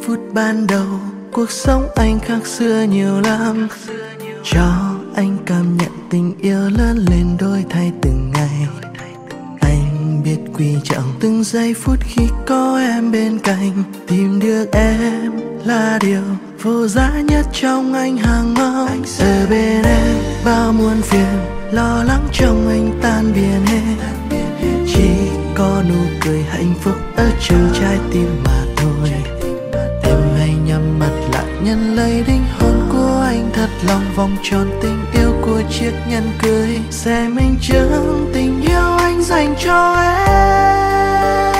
phút ban đầu, cuộc sống anh khác xưa nhiều lắm. Cho anh cảm nhận tình yêu lớn lên đổi thay từng ngày. Anh biết quý trọng từng giây phút khi có em bên cạnh. Tìm được em là điều vô giá nhất trong anh hàng mong. Ở bên em bao muôn phiền, lo lắng trong anh tan biến hết. Chỉ có nụ cười hạnh phúc ở trong trái tim mà thôi. Em hãy nhắm mắt lại nhận lấy linh hồn của anh, thật lòng vòng tròn tình yêu của chiếc nhẫn cưới sẽ minh chứng tình yêu anh dành cho em.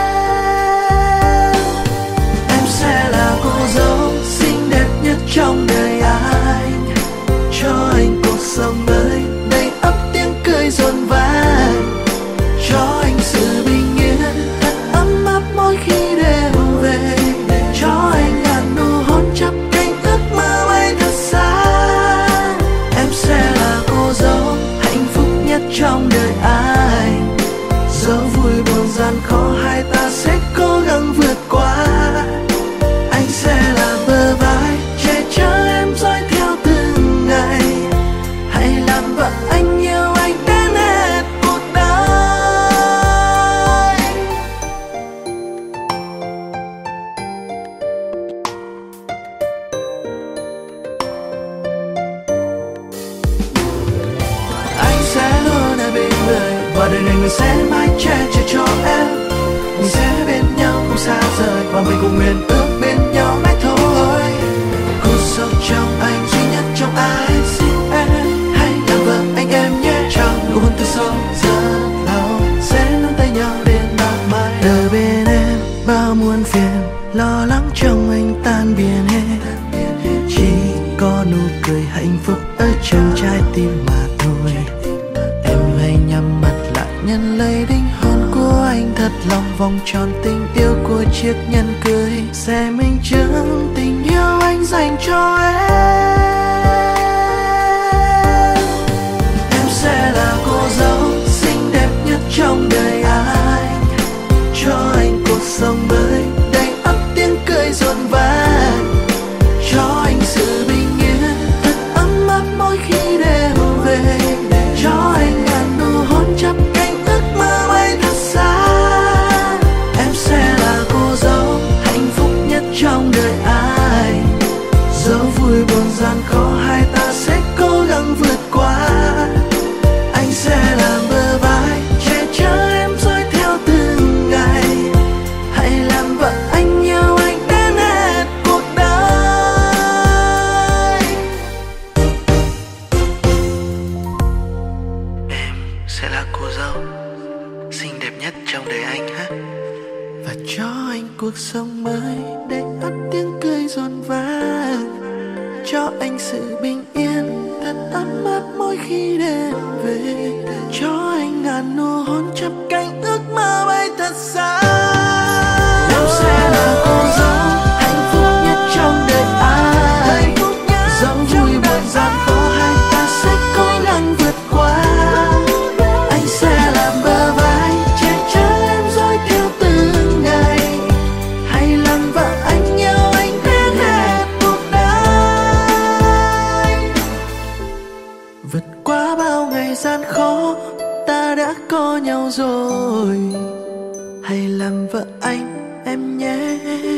Em sẽ là cô dâu xinh đẹp nhất trong đời anh, cho anh cuộc sống mới đầy ắp tiếng cười rộn vang, cho anh sự bình yên thật ấm áp mỗi khi đêm về, cho anh ngàn nụ hôn chắp cánh ước mơ bay thật xa. Em sẽ là cô dâu hạnh phúc nhất trong đời anh, dẫu vui buồn gian khó hai ta sẽ cố gắng vượt qua. Anh sẽ là bờ vai che chở em dõi theo từng ngày, hãy làm vợ anh yêu anh đến hết cuộc đời. Anh sẽ luôn ở bên người và đời này mình sẽ mãi che chở cho em. Mình sẽ bên nhau không xa rời và mình cùng nguyện ước bên nhau mãi thôi. Cô dâu trong anh duy nhất trong ai, xin em hãy làm vợ anh em nhé. Trong nụ hôn từ sâu rất lâu sẽ nắm tay nhau đến bao mai. Ở bên em bao muôn phiền, lo lắng trong anh tan biến hết. Chỉ có nụ cười hạnh phúc ở trong trái tim mà thôi. Em hãy nhắm mắt lại nhận lấy linh hồn của anh, thật lòng vòng tròn tình yêu của chiếc nhẫn cưới sẽ minh chứng tình yêu anh dành cho em. Em sẽ là cô dâu xinh đẹp nhất trong đời anh, cho anh cuộc sống mới đầy ắp tiếng cười rộn vang, cho anh sự bình yên thật ấm áp mỗi khi đêm về, cho anh ngàn nụ hôn chắp cánh ước mơ bay thật xa. Em sẽ là cô dâu hạnh phúc nhất trong đời anh, dẫu vui buồn gian khó hai ta sẽ cố gắng vượt qua. Anh sẽ làm bờ vai che chở em dõi theo từng ngày, hãy làm vợ anh yêu anh đến hết cuộc đời. Em sẽ là cô dâu xinh đẹp nhất trong đời anh ha, và cho anh cuộc sống mới đầy ắp tiếng cười rộn vang, cho anh sự bình yên thật ấm áp mỗi khi đêm về, cho anh ngàn nụ hôn chắp cánh ước mơ bay thật xa. Em sẽ là cô dâu hạnh phúc nhất trong đời anh, dẫu vui buồn gian khó hai ta sẽ cố gắng vượt qua. Anh sẽ làm bờ vai che chở em dõi theo từng ngày, hãy làm vợ anh yêu anh đến hết cuộc đời. Vượt qua bao ngày gian khó ta đã có nhau rồi, hãy làm vợ anh em nhé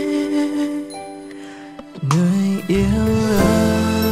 người yêu ơi.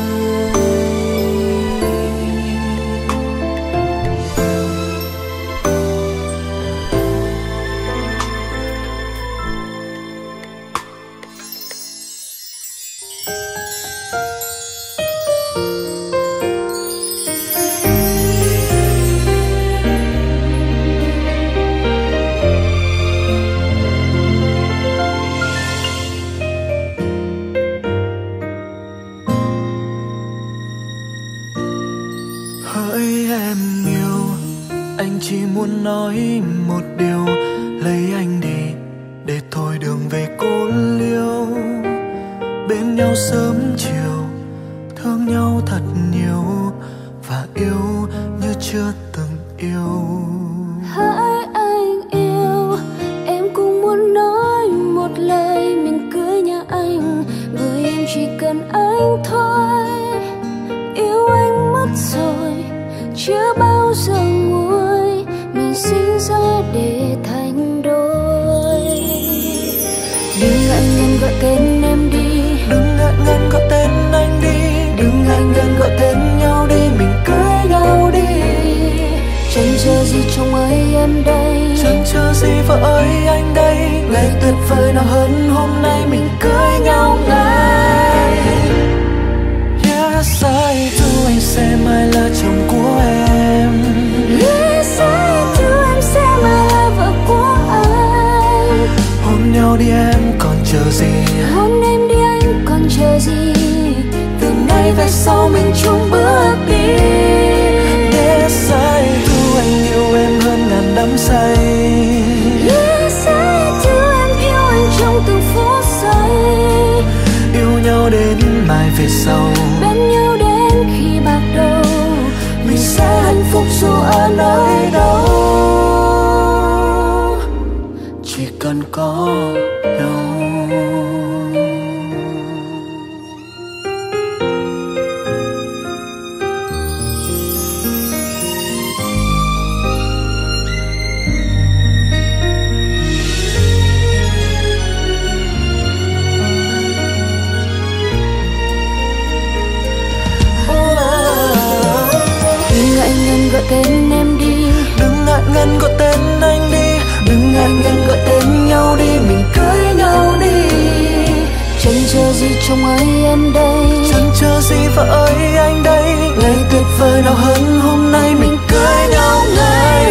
Hỡi em yêu, anh chỉ muốn nói một điều, lấy anh đi để thôi đường về cô liêu. Bên nhau sớm chiều, thương nhau thật nhiều và yêu như chưa từng yêu. Hỡi anh yêu, em cũng muốn nói một lời mình cưới nhà anh. chỉ cần anh thôi. Yêu anh mất rồi, chưa bao giờ nguôi. Mình sinh ra để thành đôi. Đừng ngại ngần gọi tên em đi, đừng ngại ngần gọi tên anh đi, đừng ngại ngần gọi tên nhau đi, mình cưới nhau đi. Chẳng chờ gì chồng ơi em đây, chẳng chờ gì vợ ơi anh đây. Ngày tuyệt vời nào hơn hôm nay mình cưới nhau ngay. Yes, I do, anh sẽ mãi là chồng của em. Yes, I do, em sẽ mãi là vợ của anh. Hôn nhau đi em còn chờ gì, hôn em đi anh còn chờ gì. từ nay về sau mình chung bước đi. Yes, I do, anh yêu em hơn ngàn đắm say. Yes, I do, em yêu anh trong từng phút giây. Yêu nhau đến mai về sau, bên nhau đến khi bạc đầu. mình sẽ hạnh phúc dù ở nơi đâu, chỉ cần có nhau. Gọi tên em đi, đừng ngại ngần gọi tên anh đi, đừng ngại ngần gọi tên nhau đi, mình cưới nhau đi. chẳng chờ gì chồng ơi em đây, chẳng chờ gì vợ ơi anh đây. Ngày tuyệt vời nào hơn hôm nay mình cưới nhau ngay.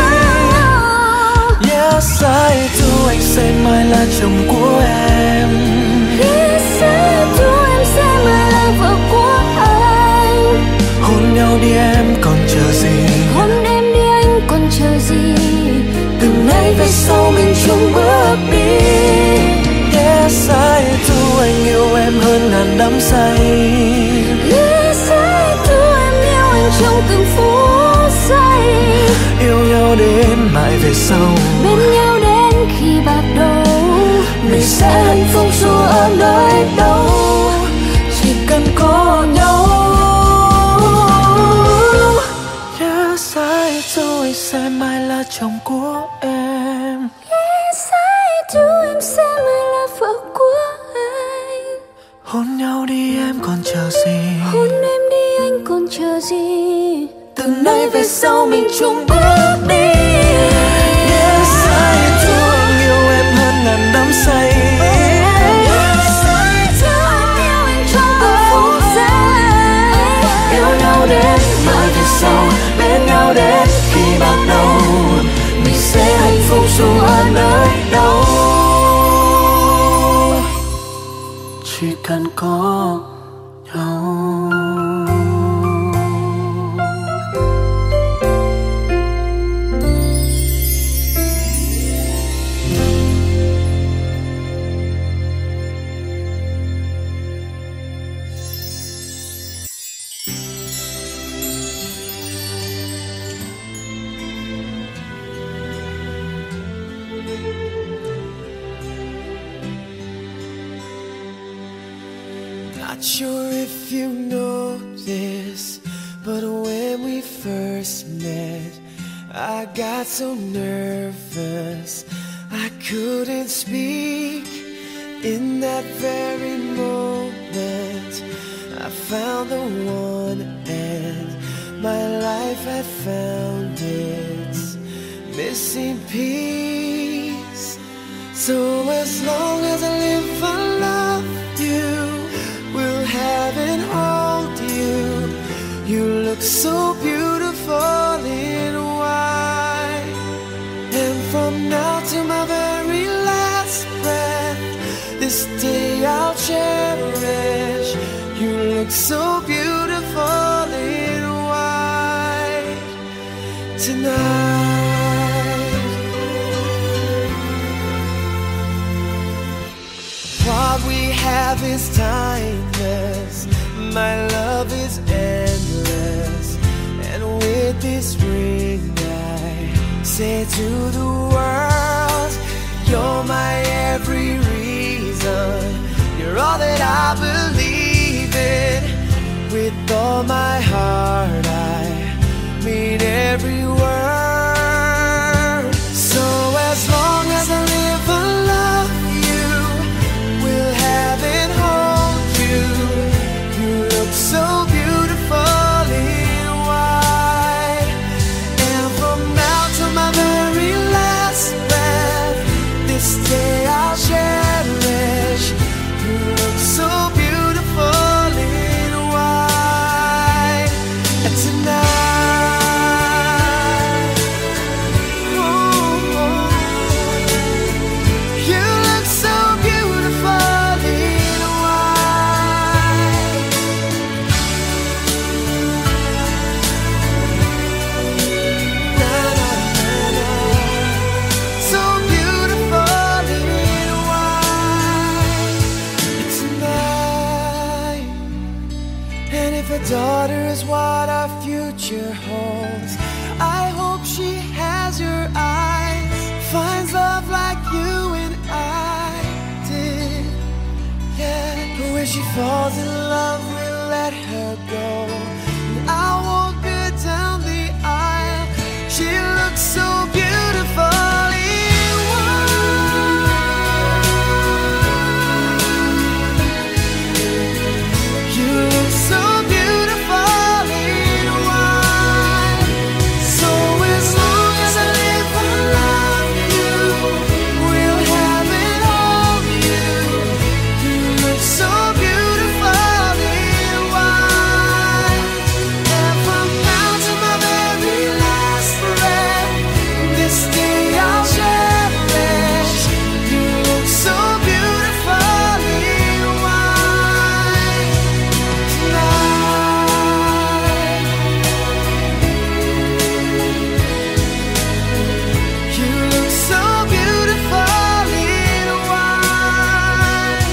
Yes, I do, anh sẽ mãi là chồng của em. Yes, I do, em sẽ mãi là vợ của anh. Hôn nhau đi em còn chờ gì, hôn em đi anh còn chờ gì. từ nay về sau mình chung bước đi. Yes, I do, anh yêu em hơn ngàn đắm say. Yes, I do, em yêu anh trong từng phút giây. Yêu nhau đến mãi về sau, bên nhau đến khi bạc đầu. mình sẽ hạnh phúc dù ở nơi đâu, chỉ cần có nhau. Yes, I do, anh sẽ mãi là chồng của em. Yes, I do, em sẽ mãi là vợ của anh. Hôn nhau đi em còn chờ gì, hôn em đi anh còn chờ gì. từ nay về sau mình chung bước đi. Yes, I do, anh yêu em hơn ngàn đắm say. Yes, I do, em yêu anh trong từng phút giây. Yêu nhau đến mãi về sau, bên nhau đến khi bạc đầu. Mình sẽ hạnh phúc dù ở nơi đâu, chỉ cần có nhau. Not sure if you know this, but when we first met, I got so nervous I couldn't speak. In that very moment, I found the one, and my life had found its missing piece. So as long as I live, I love you. Will have and hold you. You look so beautiful in white. And from now to my very last breath, this day I'll cherish. You look so beautiful in white tonight. What we have is timeless. My love is endless. And with this ring I say to the world, you're my every reason. You're all that I I believe it with all my heart. I mean every word. So as long as I live, I love you, will have and hold you. You look so beautiful in white, and from now to my very last breath, this day I'll cherish. You look so beautiful in white, and tonight, oh, you look so beautiful in white. Na, na, na, na. So beautiful in white tonight. And if a daughter is what our future holds, I hope she has your eyes, finds love like you and I did. Yeah, but when she falls in love, we'll let her go, and I'll walk her down the aisle. She looks so beautiful in white. You look so beautiful in white. So as long as I live, I love you, will have and hold you. You look so beautiful in white, and from now to my very last breath, this day I'll cherish. You look so beautiful in white tonight. You look so beautiful in white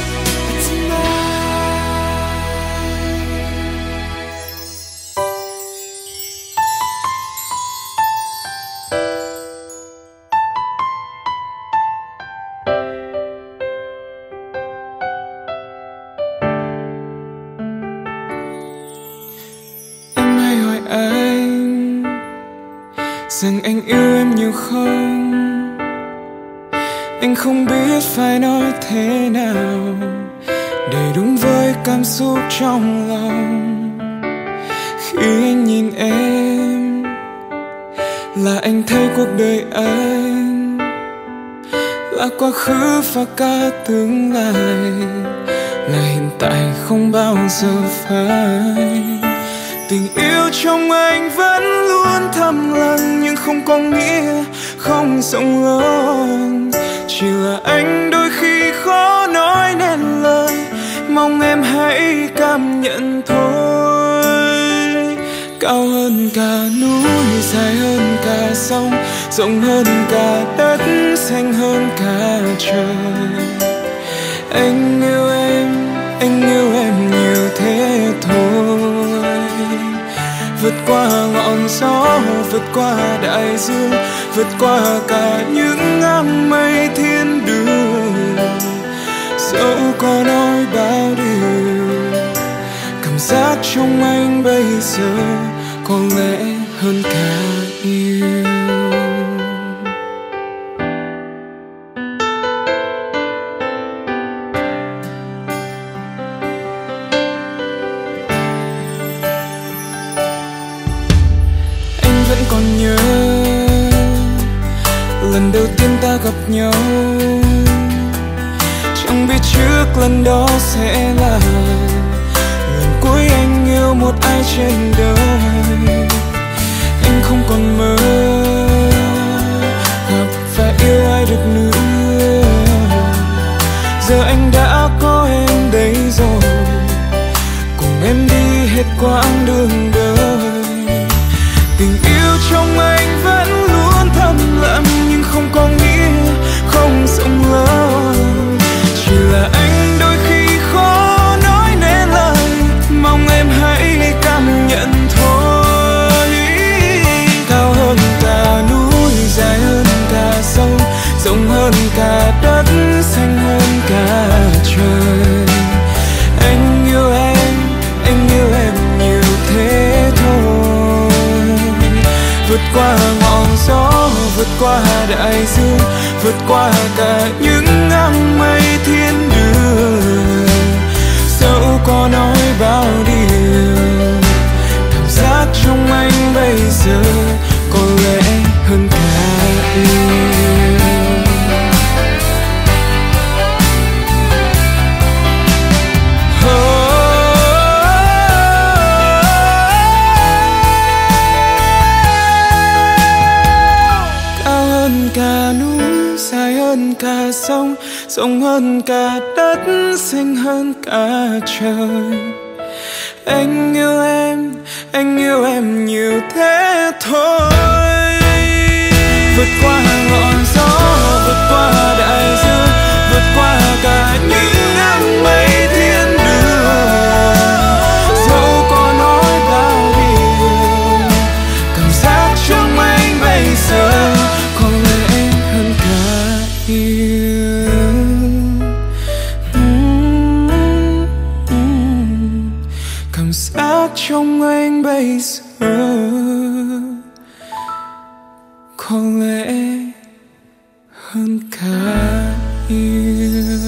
Em hay hỏi anh rằng anh yêu em nhiều không. Anh không biết phải nói thế nào để đúng với cảm xúc trong lòng. Khi anh nhìn em là anh thấy cuộc đời anh là quá khứ và cả tương lai, là hiện tại không bao giờ phai. Tình yêu trong anh vẫn luôn thầm lặng, nhưng không có nghĩa không rộng lớn. Chỉ là anh đôi khi khó nói nên lời, mong em hãy cảm nhận thôi. Cao hơn cả núi, dài hơn cả sông, rộng hơn cả đất, xanh hơn cả trời. Anh yêu em nhiều thế thôi. Vượt qua ngọn gió, vượt qua đại dương, vượt qua cả những áng mây thiên đường. Dẫu có nói bao điều, cảm giác trong anh bây giờ có lẽ hơn cả yêu. Vẫn còn nhớ lần đầu tiên ta gặp nhau, chẳng biết trước lần đó sẽ là lần cuối anh yêu một ai trên đời. Anh không còn mơ gặp và yêu ai được nữa. Giờ anh đã có em đây rồi, cùng em đi hết quãng đường đời. Tình yêu trong anh vẫn luôn thầm lặng, nhưng không có nghĩa không rộng lớn. Chỉ là anh đôi khi khó nói nên lời, mong em hãy cảm nhận thôi. Cao hơn cả núi, dài hơn cả sông, rộng hơn cả đất, xanh hơn cả trời. Anh qua đại dương, vượt qua cả những ngang mây thiên đường. Dẫu có nói bao điều, cảm giác trong anh bây giờ có lẽ hơn cả yêu. Cả núi dài hơn cả sông, rộng hơn cả đất, xanh hơn cả trời. Anh yêu em nhiều thế thôi. Vượt qua ngọn gió, vượt qua đại dương, vượt qua cả những nắng mây thiên đường. Dẫu có nói bao điều, cảm giác trong anh bây giờ có lẽ hơn cả yêu. Cảm giác trong anh bây giờ có lẽ hơn cả yêu.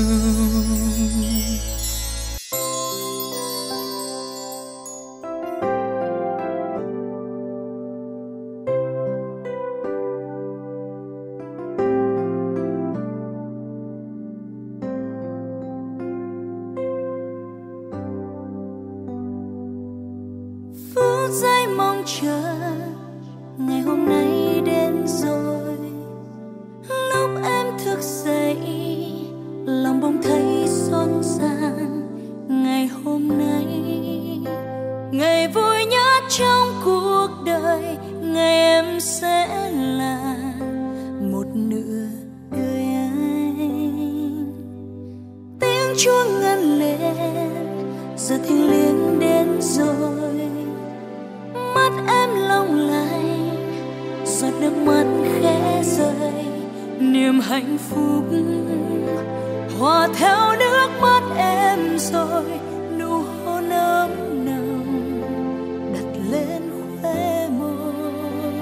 Phút giây mong chờ ngày hôm nay đến rồi. Lúc em thức dậy lòng bỗng thấy xôn xang. Ngày hôm nay ngày vui nhất trong cuộc đời, ngày em sẽ là một nửa đời anh. Tiếng chuông ngân lên giờ thiêng liêng đến rồi. Mắt em long lanh, giọt nước mắt khẽ rơi. Niềm hạnh phúc hòa theo nước mắt em rồi. Nụ hôn ấm nồng đặt lên khóe môi.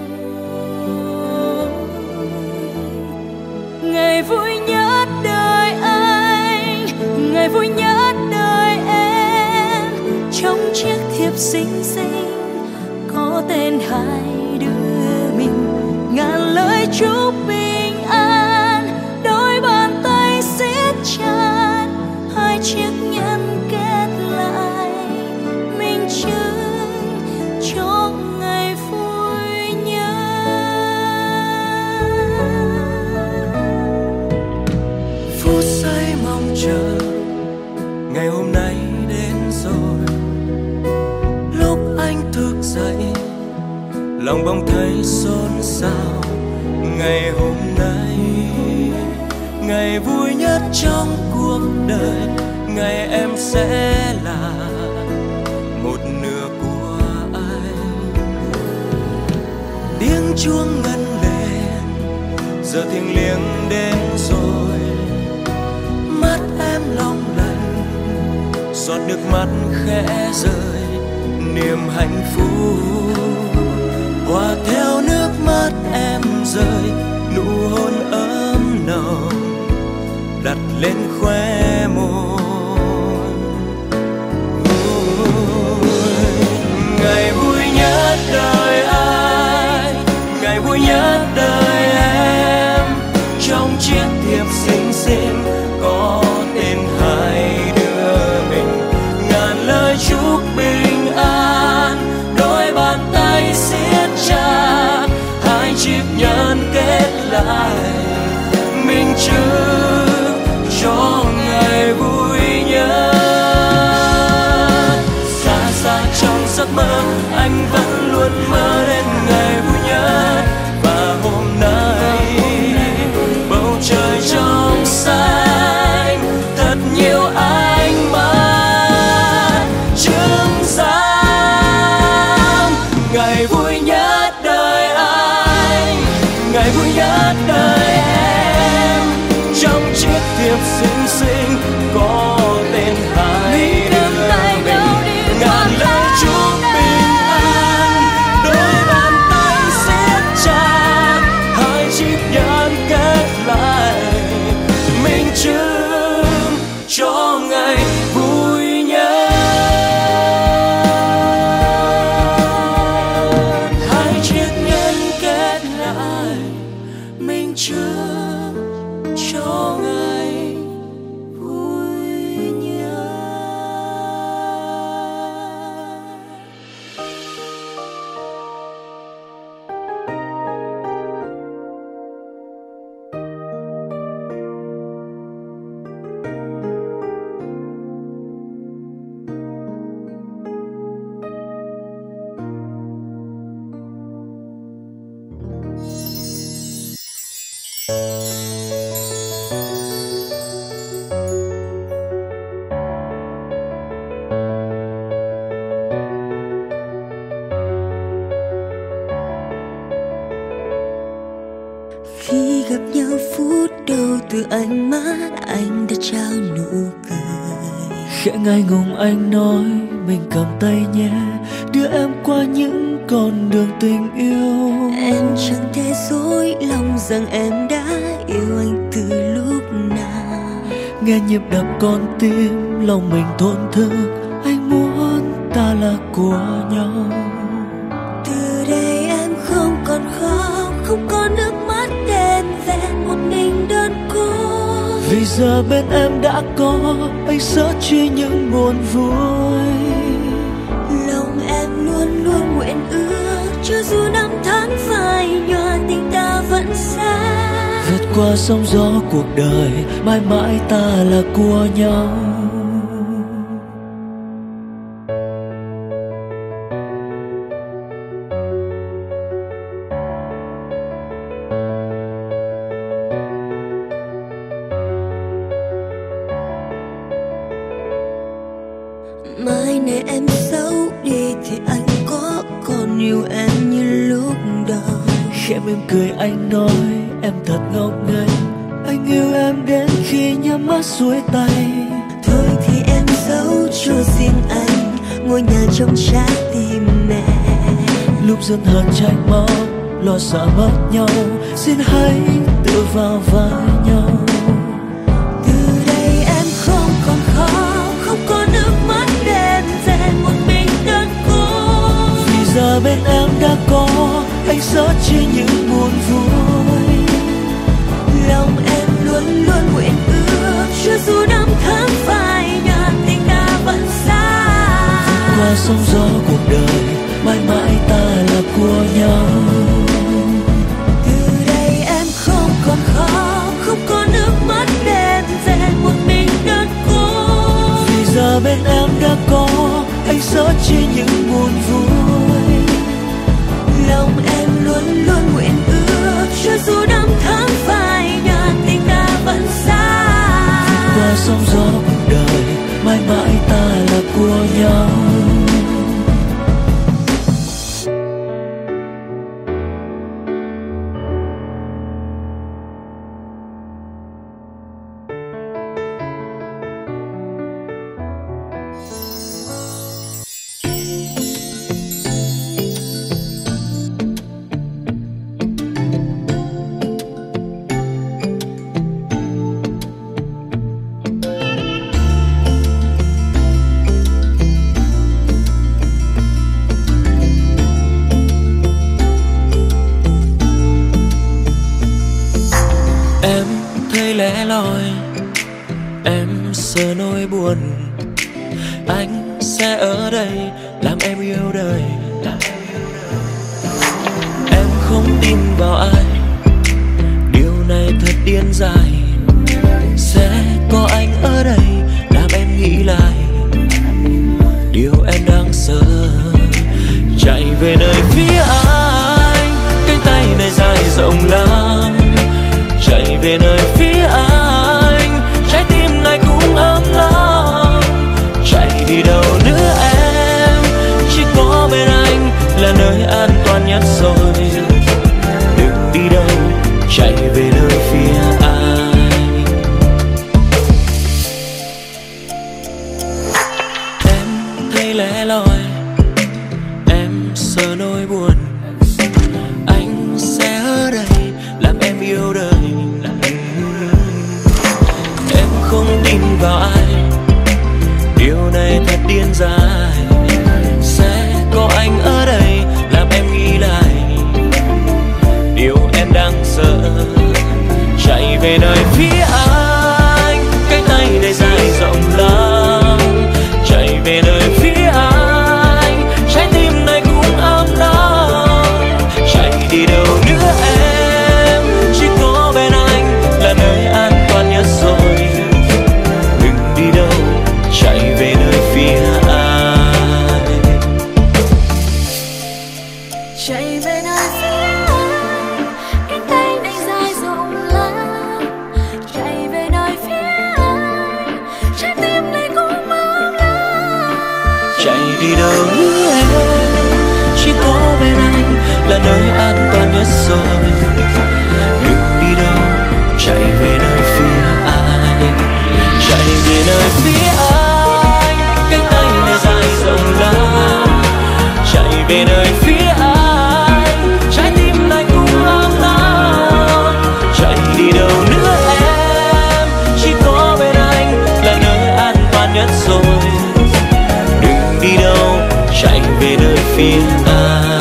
Ngày vui nhất đời anh, ngày vui nhất đời em. Trong chiếc thiệp xinh xinh có tên hai đứa mình, ngàn lời chúc bình an. Đôi bàn tay siết chặt, hai chiếc nhẫn kết lại, minh chứng cho ngày vui nhất. Phút giây mong chờ ngày hôm nay đến rồi. Lúc anh thức dậy lòng bỗng thấy xôn xao. Ngày hôm nay ngày vui nhất trong cuộc đời, ngày em sẽ là một nửa của anh. Tiếng chuông ngân lên giờ thiêng liêng đến rồi. Mắt em long lanh, giọt nước mắt khẽ rơi. Niềm hạnh phúc hòa theo nước mắt em rơi. Nụ hôn ấm nồng đặt lên khóe môi. Ngày vui nhất đời anh, ngày vui nhất đời em. Trong chiếc thiệp xinh xinh có tên hai đứa mình, ngàn lời chúc bình an. Đôi bàn tay siết chặt, hai chiếc nhẫn kết lại, minh chứng cho ngày từ ánh mắt anh đã trao nụ cười. Khẽ ngại ngùng anh nói mình cầm tay nhé, đưa em qua những con đường tình yêu. Em chẳng thể dối lòng rằng em đã yêu anh từ lúc nào. Nghe nhịp đập con tim lòng mình thổn thức, anh muốn ta là của nhau. Từ đây em không còn khóc, không có nước mắt đen vẹn một mình đơn cô. Vì giờ bên em đã có anh sớt chia những buồn vui. Lòng em luôn luôn nguyện ước, cho dù năm tháng phai nhòa tình ta vẫn xa. Vượt qua sóng gió cuộc đời, mãi mãi ta là của nhau. Mai này em xấu đi thì anh có còn yêu em như lúc đầu. Khẽ mỉm cười anh nói em thật ngốc nghếch, anh yêu em đến khi nhắm mắt xuôi tay. Thôi thì em giấu cho riêng anh ngôi nhà trong trái tim mẹ. Lúc giận hờn trách móc, lo sợ mất nhau, xin hãy tự vào vai nhau. Từ đây em không còn khóc, không có nước mắt đen vẹn một mình đơn cô. Vì giờ bên em đã có anh sớt chia những buồn vui. Lòng em luôn luôn nguyện ước, cho dù năm tháng phai nhạt tình ta vẫn xa. Vượt qua sóng gió cuộc đời, mãi mãi ta là của nhau. Từ đây em không còn khóc, không có nước mắt đen vẹn một mình đơn cô. Vì giờ bên em đã có anh sớt chia những buồn vui. Lòng em luôn luôn nguyện ước, cho dù năm tháng phai nhạt tình ta vẫn xa. Vượt qua sóng gió cuộc đời, mãi mãi ta là của nhau. Lẻ loi em sợ nỗi buồn, anh sẽ ở đây làm em yêu đời. Em không tin vào ai, điều này thật điên dại. Sẽ có anh ở đây làm em nghĩ lại điều em đang sợ. Chạy về nơi phía anh, cánh tay này dài rộng lắm. Chạy về nơi phía anh, trái tim này cũng ấm lắm. Chạy đi đâu nữa em, chỉ có bên anh là nơi an toàn nhất rồi. Đừng đi đâu, chạy về nơi phía anh. Em thấy lẻ loi, em sợ nỗi buồn, anh sẽ ở đây làm em yêu đời. Em không tin vào ai, điều này thật điên dại. Sẽ có anh ở đây làm em nghĩ lại điều em đang sợ. Chạy về nơi phía anh, cánh tay này dài rộng lắm. Chạy về nơi phía anh, trái tim này cũng ấm lắm. Chạy đi đâu nữa em, chỉ có bên anh là nơi an toàn nhất rồi. Đừng đi đâu, chạy về nơi phía anh. Chạy về nơi phía anh, cánh tay này dài rộng lắm. Chạy về nơi phía anh, trái tim này cũng ấm lắm. Chạy đi đâu nữa em, chỉ có bên anh là nơi an toàn nhất rồi. Đừng đi đâu, chạy về nơi phía nơi phía anh, cánh tay này dài rộng lớn, chạy về nơi phía anh, trái tim này cũng hoang mang. Chạy đi đâu nữa em, chỉ có bên anh là nơi an toàn nhất rồi. Đừng đi đâu, chạy về nơi phía anh.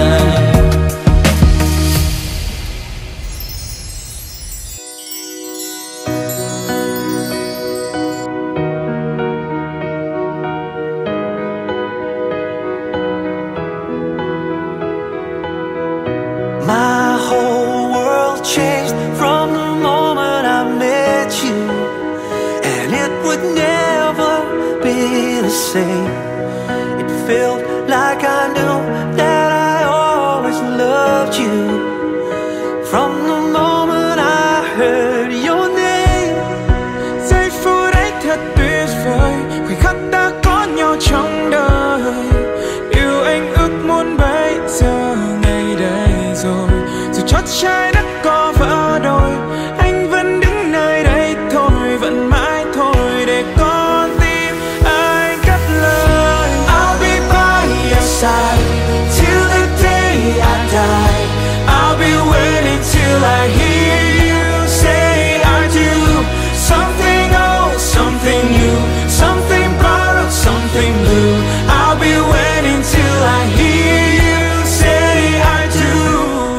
My whole world changed from the moment I met you, and it would never be the same. It felt like I knew that I always loved you from the moment I heard your name. Giây phút ấy thật tuyệt vời, khoảnh khắc ta có nhau trong đời. Điều anh ước muốn bây giờ ngày đây rồi. Dù chót trái đất có vỡ đôi, anh vẫn đứng nơi đây thôi, vẫn mãi thôi để con tim anh cất lời. I'll be by your side till the day I die. I'll be waiting till I hear you say I do. Something old, something new, something borrowed, something blue. I'll be waiting till I hear you say I do.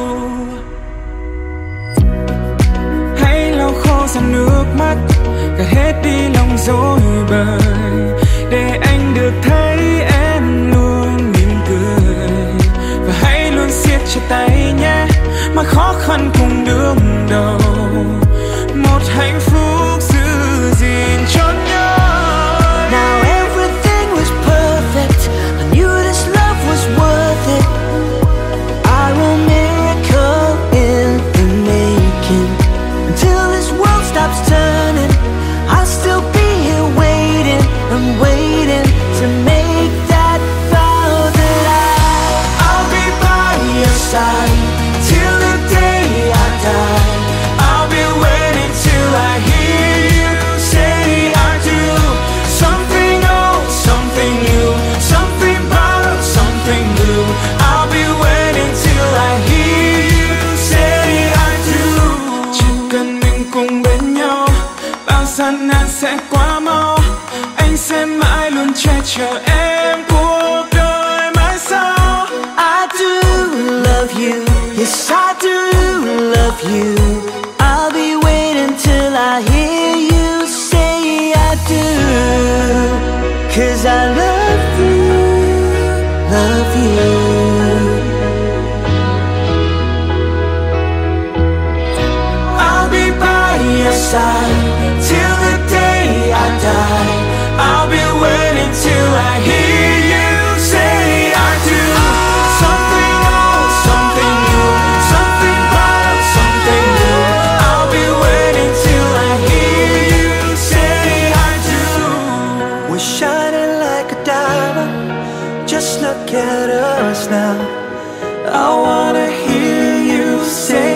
Hãy lau khô dòng nước mắt, gạt hết đi lòng dối bời, để anh được thấy em luôn mỉm cười. Và hãy luôn siết chặt tay nhé, mà khó khăn cùng đương đầu. Một hạnh phúc giữ gìn cho nhau. Now everything was perfect. I knew this love was worth it. I will miracle in the making. Until this world stops turning, I'll still be here waiting. I'm waiting to make that vow that I'll be by your side till the day I die. I'll be waiting till I hear you say I do. Something old, something new, something borrowed, something blue. I'll be waiting till I hear you say I do. Chỉ cần mình cùng bên nhau, bao gian nan sẽ qua mau. Anh sẽ mãi luôn che chở em cuộc đời mãi sau. I do love you, yes I do love you. I'll be waiting till I hear you say I do. 'Cause I love you, love you. I'll be by your side till the day I die. I'll be waiting till I hear you say I do. Something old, something new, something borrowed, something new. I'll be waiting till I hear you say I do. We're shining like a diamond, just look at us now. I wanna hear you say